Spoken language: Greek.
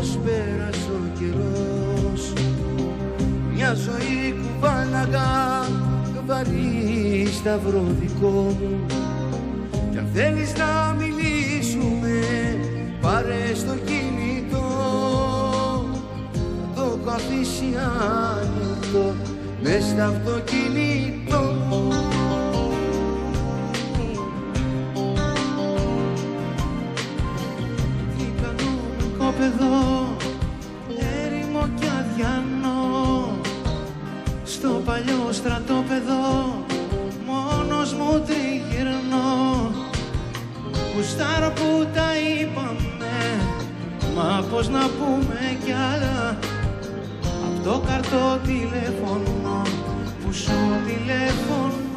πως πέρασε ο καιρός. Μια ζωή κουβάλαγα βαρύ σταυροδικό μου. Κι αν θέλεις να μιλήσουμε πάρε στο κινητό. Θα το έχω αφήσει άνοιχτο μες στο αυτοκίνητο. Εδώ έρημο κι αδιανό, στο παλιό στρατόπεδο μόνος μου τριγυρνώ. Γουστάρω που τα είπαμε, μα πως να πούμε κι άλλα. Απ' το καρτό τηλέφωνο που σου τηλέφωνο